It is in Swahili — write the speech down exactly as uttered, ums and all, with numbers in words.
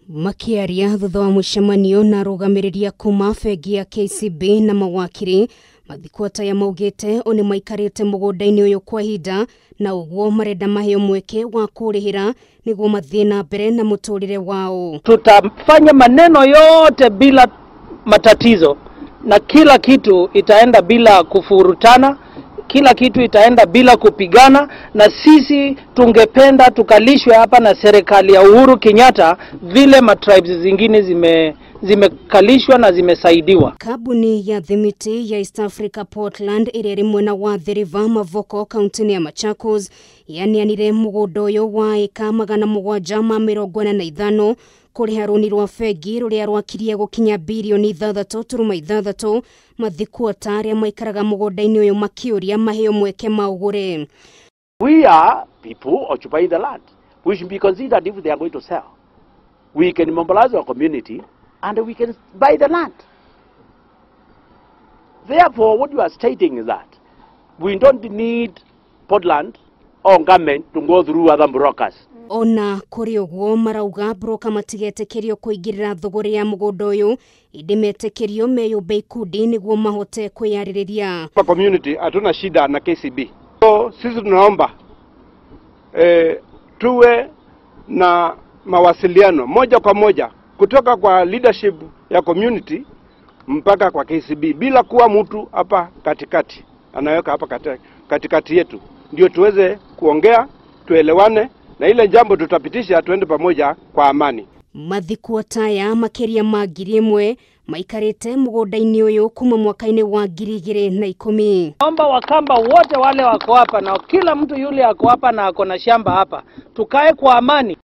Makiria thutha wa mũcemanio na arũgamĩrĩri kuma bengi ya K C B na mawakiri, Mathikuota nimaugite oni maikarite mugunda-ini uyu kwa hinda na uguo marenda maheo mweke wa kurihira niguo mathie na mbere na muturire wao. Tutafanya maneno yote bila matatizo na kila kitu itaenda bila kufurutana, kila kitu itaenda bila kupigana, na sisi tungependa tukalishwe hapa na serikali ya Uhuru Kenyatta vile matribes zingine zime zimekalishwa na zimesaidiwa. Kambuni ya thimiti ya East Africa Portland iri mwena wa thiri Mavoko kaunti-ini ya Machakos yaneanire mugunda uyu wa eka magana mũgwanja ma mĩrongo ĩna na ithano kuriha rũni rwa bengi ruria rwakirie gukinya bilioni ithathatũ turuma ithathatũ. Mathikuota aria maikaraga mugunda-ini uyu makiuria maheo mweke ma ugure. We are people occupying the land. We should be considered if they are going to sell. We can mobilize our community and we can buy the land. Therefore, what you are stating is that we don't need Portland or government to go through other brokers. Ona kuri uguo marauga broka matigetekerio kuingirira thogori ya mugunda uyu indimetekerio meyumbe ikundi niguo mahote kwiyaririria. Kwa community hatuna shida na K C B. So sisi tunaomba eh, tuwe na mawasiliano moja kwa moja kutoka kwa leadership ya community mpaka kwa K C B bila kuwa mtu hapa katikati anaweka hapa katikati yetu, ndio tuweze kuongea, tuelewane na ile jambo tutapitisha tuende pamoja kwa amani. Mathikuota ya makiria ma ngiri ĩmwe maikarite mugunda-ini uyu kuma mwaka-ini wa ngiri igĩrĩ na ikũmi. Naomba Wakamba wote wale wako hapa na kila mtu yule ako hapa na ako na shamba hapa, tukae kwa amani.